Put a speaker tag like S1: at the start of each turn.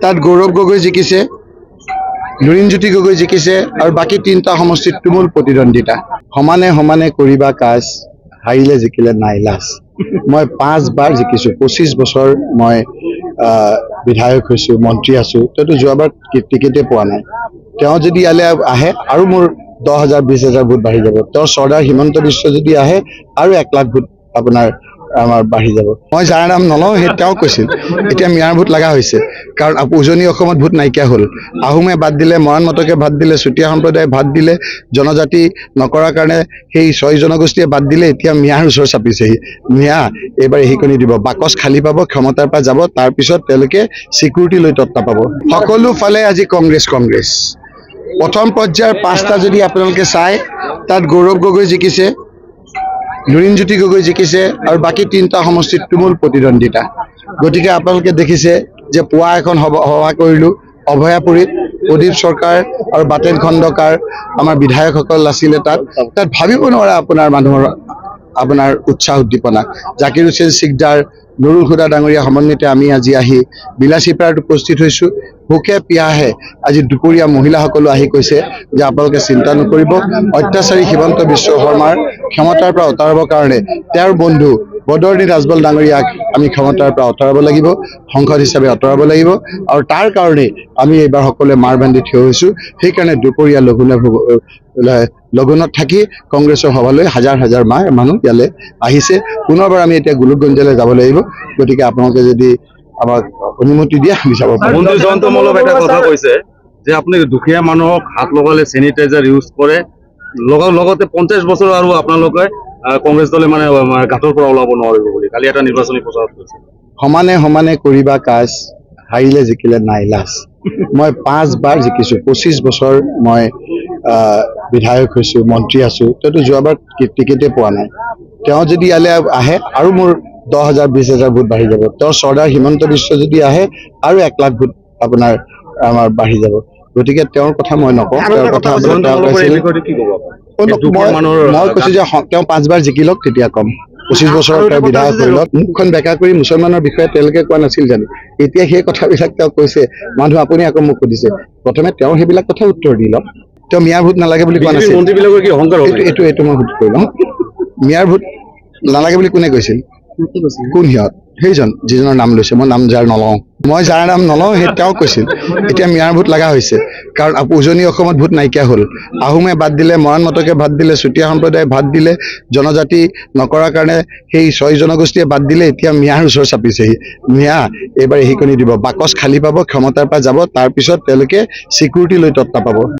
S1: তাত গৌৰৱ গগৈ জিকিছে, লুৰিণজ্যোতি গগৈ জিকিছে আৰু বাকী 3টা সমষ্টিত তুমুল প্ৰতিদ্বন্দ্বিতা। সমানে সমানে কৰিবা কাজ, হাৰিলে জিকিলে নাই লাজ। মই 5 বাৰ জিকিছোঁ, 25 বছৰ মই বিধায়ক হৈছোঁ, মন্ত্ৰী আছোঁ, তেওঁতো যোৱাবাৰ টিকেটে পোৱা নাই। তেওঁ যদি ইয়ালৈ আহে আৰু মোৰ 10,000 20,000 ভোট বাঢ়ি যাব। তেওঁৰ চৰ্দাৰ হিমন্ত বিশ্ব যদি আহে আৰু 1 লাখ ভোট আপোনাৰ আমাৰ বাঢ়ি যাব। মই যাৰ নাম নলওঁ সেই তেওঁ কৈছিল, এতিয়া মিয়াৰ ভোট লগা হৈছে, কাৰণ উজনি অসমত ভোট নাইকিয়া হ'ল। আহোমে বাদ দিলে, মৰাণ মটকে বাদ দিলে, চুতীয়া সম্প্ৰদায়ে বাদ দিলে, জনজাতি নকৰাৰ কাৰণে সেই 6 জনগোষ্ঠীয়ে বাদ দিলে। এতিয়া মিয়াৰ ওচৰ চাপিছেহি। মিয়া এইবাৰ সেইকণি দিব, বাকচ খালী পাব, ক্ষমতাৰ পৰা যাব, তাৰপিছত তেওঁলোকে চিকিউৰিটি লৈ তত্ত্ব পাব। সকলো ফালে আজি কংগ্ৰেছ। প্ৰথম পৰ্যায়ৰ 5টা যদি আপোনালোকে চায়, তাত গৌৰৱ গগৈ জিকিছে, লুৰিণজ্যোতি গগৈ জিকিছে আৰু বাকী 3টা সমষ্টিত তুমুল প্ৰতিদ্বন্দ্বিতা। গতিকে আপোনালোকে দেখিছে যে পুৱা এখন সভা কৰিলোঁ অভয়াপুৰীত, প্ৰদীপ চৰকাৰ আৰু বাটেন খণ্ডকাৰ আমাৰ বিধায়কসকল আছিলে। তাত ভাবিব নোৱাৰা আপোনাৰ মানুহৰ আপোনাৰ উৎসাহ উদ্দীপনা। জাকিৰ হুছেইন চিকদাৰ, নুৰুল হুদা ডাঙৰীয়া সমন্বিতে আমি আজি আহি বিলাসীপাৰাত উপস্থিত হৈছোঁ। ভোকে পিয়াহে আজি দুপৰীয়া মহিলাসকলো আহি কৈছে যে আপোনালোকে চিন্তা নকৰিব, অত্যাচাৰী হিমন্ত বিশ্ব শৰ্মাৰ ক্ষমতাৰ পৰা আঁতৰাবৰ কাৰণে তেওঁৰ বন্ধু বদৰুদ্দিন ৰাজবল ডাঙৰীয়াক আমি ক্ষমতাৰ পৰা আঁতৰাব লাগিব, সংসদ হিচাপে আঁতৰাব লাগিব, আৰু তাৰ কাৰণেই আমি এইবাৰ সকলোৱে মাৰ বান্ধি থিয় হৈছোঁ। সেইকাৰণে দুপৰীয়া লঘোণত থাকি কংগ্ৰেছৰ সভালৈ হাজাৰ হাজাৰ মানুহ ইয়ালৈ আহিছে। পুনৰবাৰ আমি এতিয়া গোলোকগঞ্জলৈ যাব লাগিব। গতিকে আপোনালোকে যদি আমাক অনুমতি দিয়ে আমি যাব পাৰিম।
S2: মন্ত্ৰী জয়ন্ত মল্লক এটা কথা কৈছে যে আপুনি দুখীয়া মানুহক হাত লগালে চেনিটাইজাৰ ইউজ কৰে, লগতে 50 বছৰ আৰু আপোনালোকে কংগ্ৰেছ দলে মানে গাঁতৰ পৰা ওলাব নোৱাৰিব বুলি কালি এটা নিৰ্বাচনী প্ৰচাৰত কৈছে।
S1: সমানে সমানে কৰিবা কাজ, হাৰিলে জিকিলে নাই লাজ। মই 5 বাৰ জিকিছোঁ, 25 বছৰ মই বিধায়ক হৈছোঁ, মন্ত্ৰী আছোঁ, তেওঁতো যোৱাবাৰ টিকেটে পোৱা নাই। তেওঁ যদি ইয়ালৈ আহে আৰু মোৰ 10,000 20,000 ভোট বাঢ়ি যাব। তেওঁৰ চৰ্দাৰ হিমন্ত বিশ্ব যদি আহে আৰু 1 লাখ ভোট আপোনাৰ আমাৰ বাঢ়ি যাব। গতিকে তেওঁৰ কথা মই নকওঁ, তেওঁৰ কথা মই কৈছোঁ যে তেওঁ 5 বাৰ জিকি লওক, তেতিয়া কম। 25 বছৰ তেওঁ বিধায়ক হৈ লওক। মুখখন বেকা কৰি মুছলমানৰ বিষয়ে তেওঁলোকে কোৱা নাছিল জানো? এতিয়া সেই কথাবিলাক তেওঁ কৈছে। মানুহ আপুনি আকৌ মোক সুধিছে, প্ৰথমে তেওঁ সেইবিলাক কথা উত্তৰ দি লওক। তেওঁ মিয়াৰ ভোট নালাগে বুলি কোৱা নাছিল। এইটো মই সুধি কৰি লওঁ। মিয়াৰ ভোট নালাগে বুলি কোনে কৈছিল? কোন সিহঁত? সেইজন যিজনৰ নাম লৈছে, মই নাম যাৰ নলওঁ। মই যাৰ নাম নলওঁ সেই তেওঁ কৈছিল, এতিয়া মিয়াৰ ভোট লগা হৈছে, কাৰণ উজনি অসমত ভোট নাইকিয়া হ'ল। আহোমে বাদ দিলে, মৰাণ মটকে বাদ দিলে, চুতীয়া সম্প্ৰদায়ে বাদ দিলে, জনজাতি নকৰাৰ কাৰণে সেই 6 জনগোষ্ঠীয়ে বাদ দিলে। এতিয়া মিয়াৰ ওচৰ চাপিছেহি। মিয়া এইবাৰ সেইকণি দিব, বাকচ খালী পাব, ক্ষমতাৰ পৰা যাব, তাৰপিছত তেওঁলোকে চিকিউৰিটি লৈ তত্ত্ব পাব।